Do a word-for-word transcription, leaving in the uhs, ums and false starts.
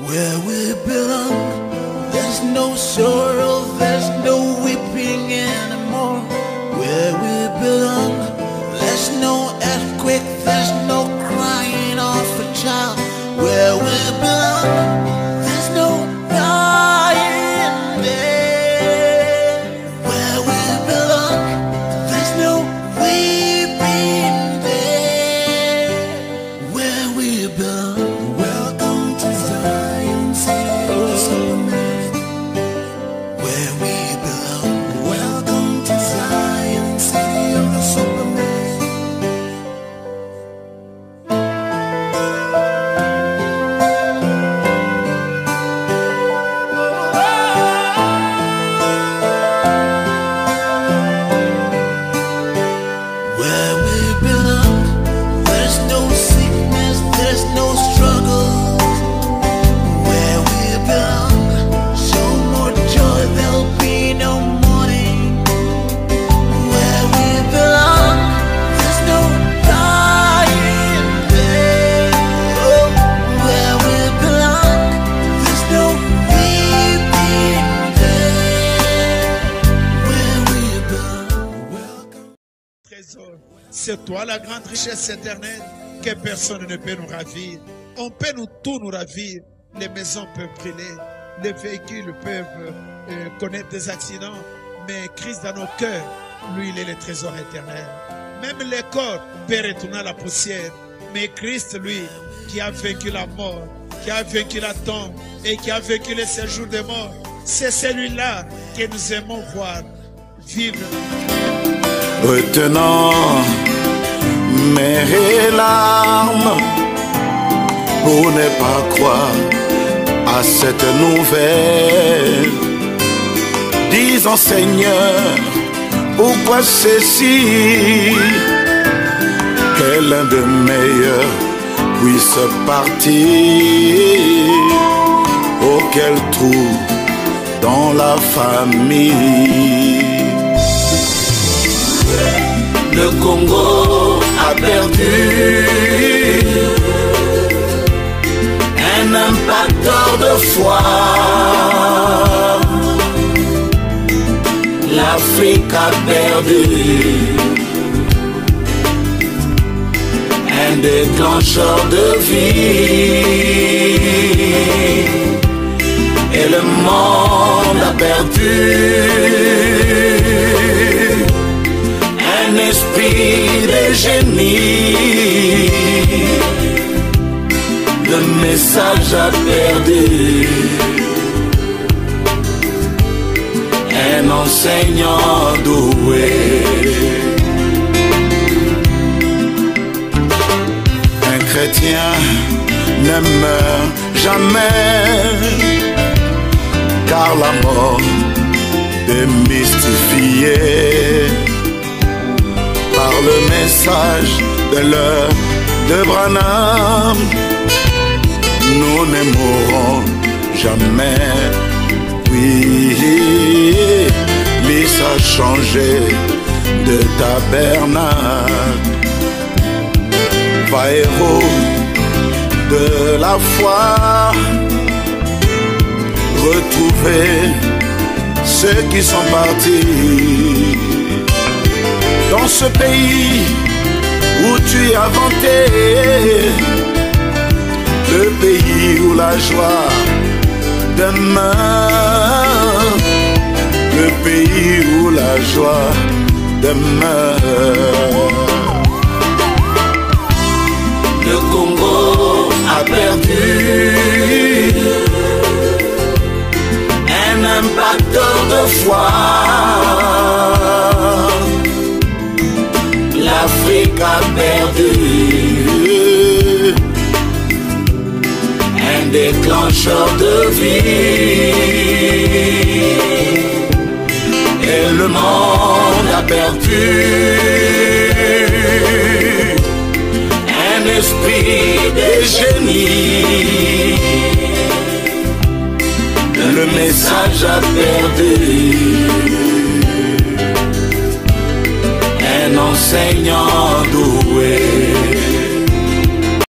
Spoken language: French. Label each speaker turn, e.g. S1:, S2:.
S1: where we belong. There's no sorrow, there's no weeping anymore. Where we belong, there's no earthquake, there's no crying of a child. Where we belong, there's no dying there. Where we belong, there's no weeping there. Where we belong. Welcome to Zion City of Solomon. Where we belong. Welcome to Zion City of Solomon. Where we belong, there's no sickness, there's no struggle. Where we belong, so more joy, there'll be no mourning. Where we belong, there's no dying there. Oh, where we belong, there's no weeping there. Where we belong, welcome.
S2: Trésor, c'est toi la grande richesse éternelle que personne ne peut nous ravir. On peut nous tout nous ravir. Les maisons peuvent brûler, les véhicules peuvent euh, connaître des accidents, mais Christ dans nos cœurs, lui, il est le trésor éternel. Même les corps peuvent retourner à la poussière, mais Christ, lui, qui a vaincu la mort, qui a vaincu la tombe et qui a vaincu le séjour des morts, c'est celui-là que nous aimons voir vivre.
S3: Retenant mes larmes pour ne pas croire à cette nouvelle. Disons Seigneur, pourquoi ceci que l'un des meilleurs puisse partir? Oh, quel trou dans la famille.
S1: Le Congo a perdu un impacteur de foi. L'Afrique a perdu un déclencheur de vie. Et le monde a perdu un esprit de génie. Le message a perdu un enseignant doué.
S3: Un chrétien ne meurt jamais, car la mort démystifiée par le message de l'heure de Branham. Nous ne mourrons jamais. Oui, l'Is a changé de tabernacle. Va héros de la foi, retrouver ceux qui sont partis. Dans ce pays où tu as vanté, le pays où la joie demeure, le pays où la joie demeure.
S1: Le Congo a perdu un impacteur de foi. L'Afrique a perdu un déclencheur de vie. Et le monde a perdu un esprit de génie. Le message a perdu un enseignant doué.